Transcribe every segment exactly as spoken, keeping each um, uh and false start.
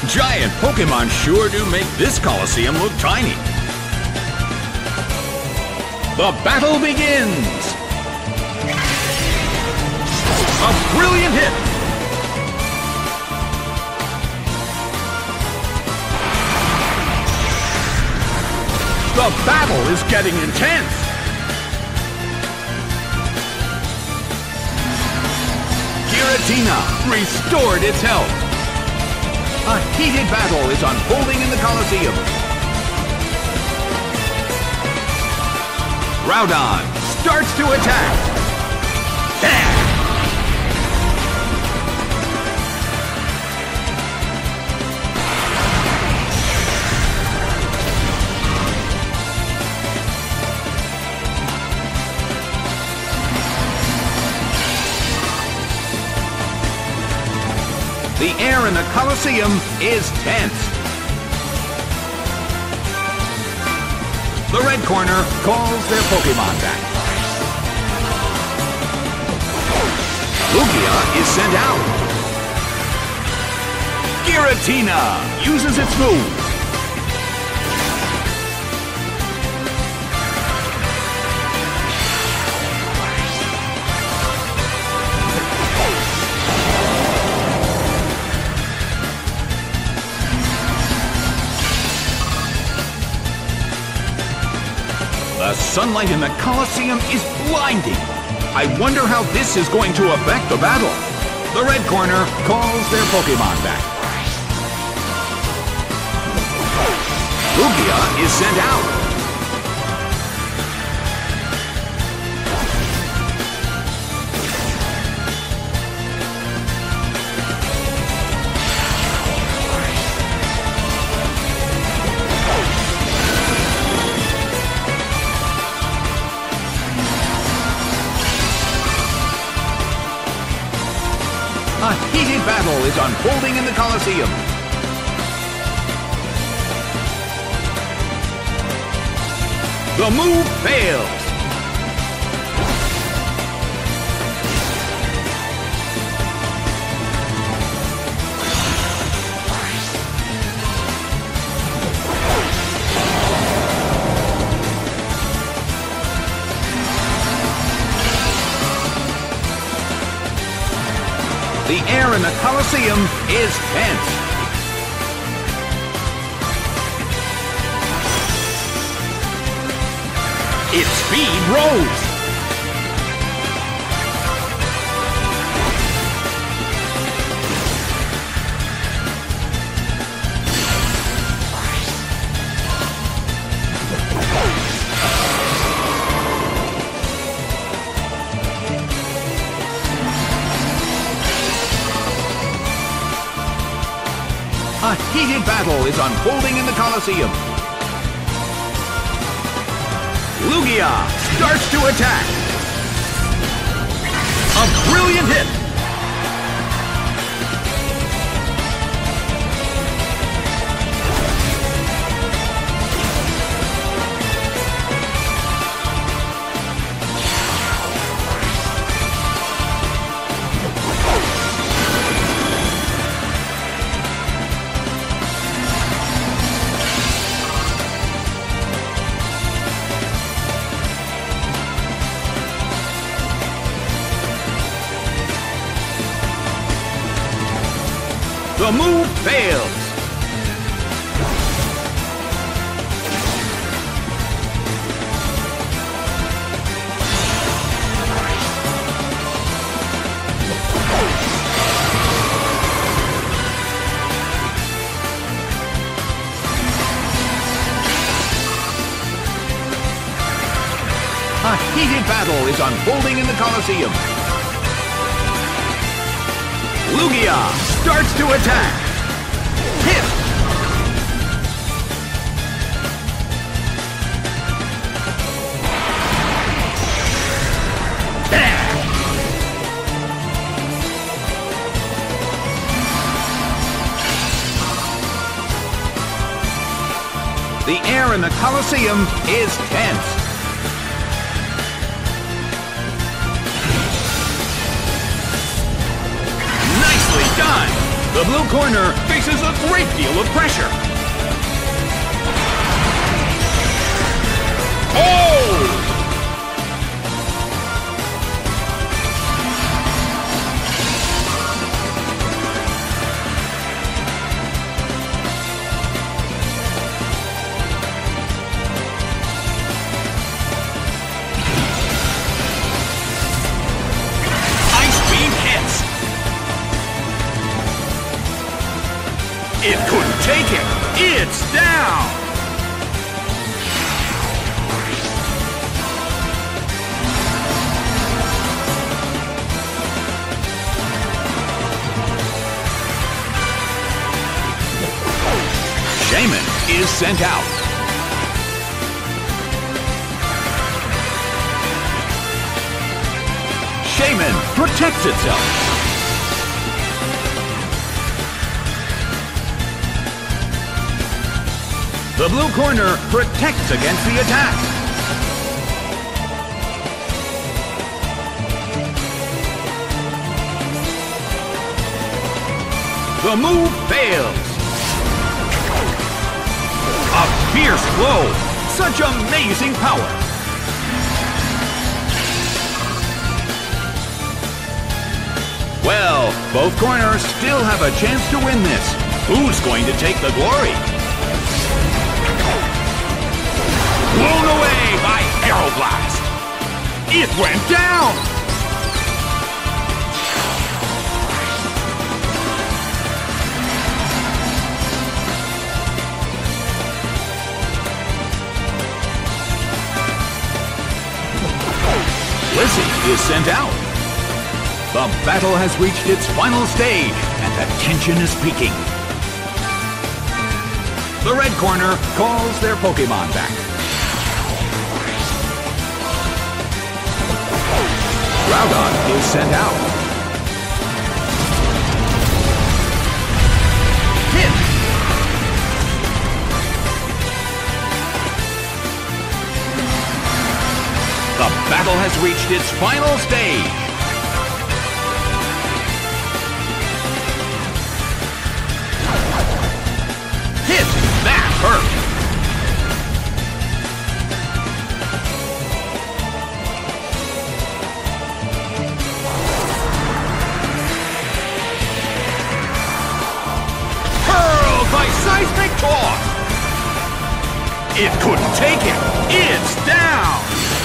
Giant Pokémon sure do make this Colosseum look tiny. The battle begins! A brilliant hit! The battle is getting intense! Giratina restored its health! A heated battle is unfolding in the Colosseum! Groudon starts to attack! Bam! The air in the Colosseum is tense. The red corner calls their Pokémon back. Lugia is sent out. Giratina uses its move. The sunlight in the Colosseum is blinding. I wonder how this is going to affect the battle. The red corner calls their Pokémon back. Lugia is sent out. A heated battle is unfolding in the Colosseum. The move fails. The air in the Colosseum is tense. Its speed rose. A heated battle is unfolding in the Colosseum. Lugia starts to attack. A brilliant hit. The move fails. A heated battle is unfolding in the Colosseum. Lugia starts to attack. Hit! Bam! The air in the Colosseum is tense. Nicely done! The blue blue corner faces a great deal of pressure. Oh! It couldn't take it. It's down. Shaymin is sent out. Shaymin protects itself. The blue corner protects against the attack. The move fails. A fierce blow. Such amazing power. Well, both corners still have a chance to win this. Who's going to take the glory? Blown away by Aeroblast. It went down. Blissey is sent out. The battle has reached its final stage, and the tension is peaking. The red corner calls their Pokémon back. Groudon is sent out. Hit! The battle has reached its final stage. Hit! That hurt! Seismic toss! It couldn't take it! It's down!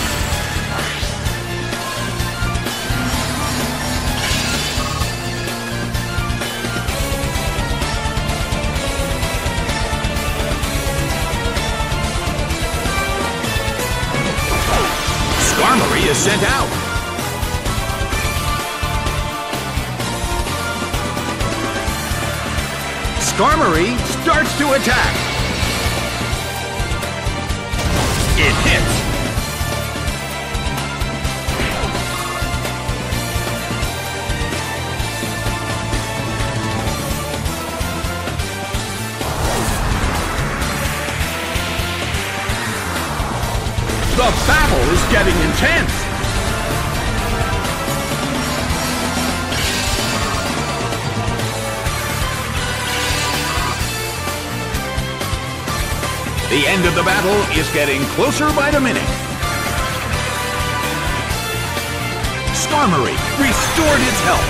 Skarmory is sent out. Skarmory starts to attack. It hits. The battle is getting intense. The end of the battle is getting closer by the minute. Skarmory restored its health.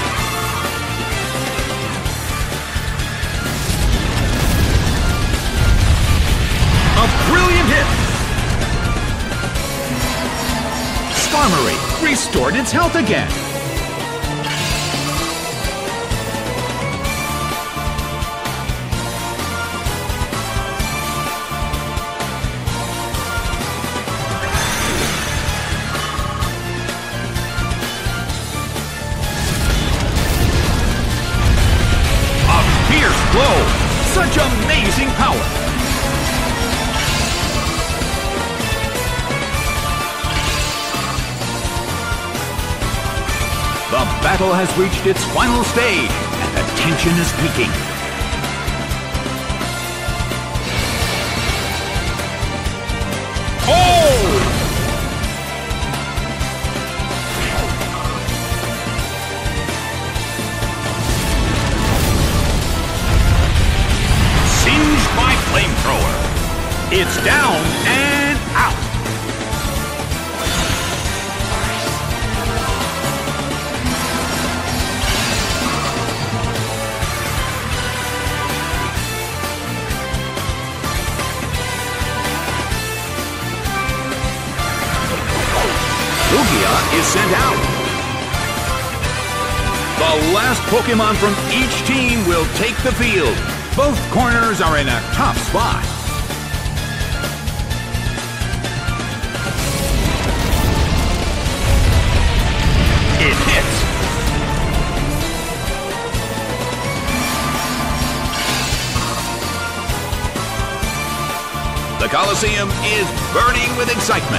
A brilliant hit. Skarmory restored its health again. Blow! Such amazing power! The battle has reached its final stage, and the tension is peaking. Oh! It's down and out. Lugia is sent out. The last Pokémon from each team will take the field. Both corners are in a tough spot. It hits. The Coliseum is burning with excitement.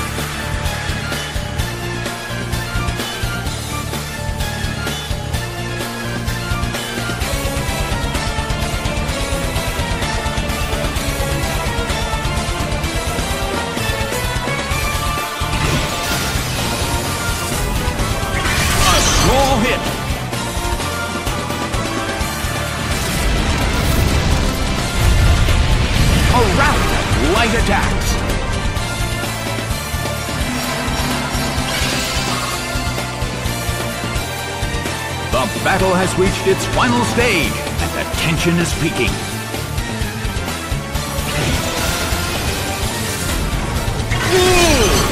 Small hit. A round of light attacks. The battle has reached its final stage, and the tension is peaking. Ooh!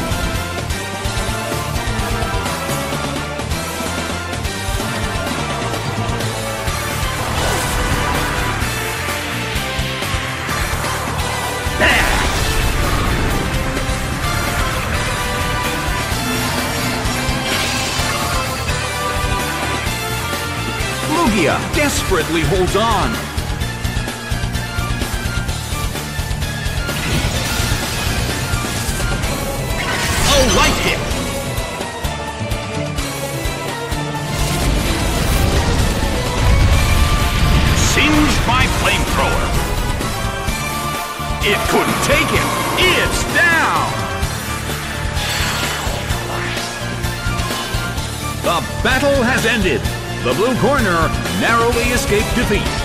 Lugia desperately holds on. A light hit. Singed by flamethrower. It couldn't take him. It's down. The battle has ended. The blue corner narrowly escaped defeat.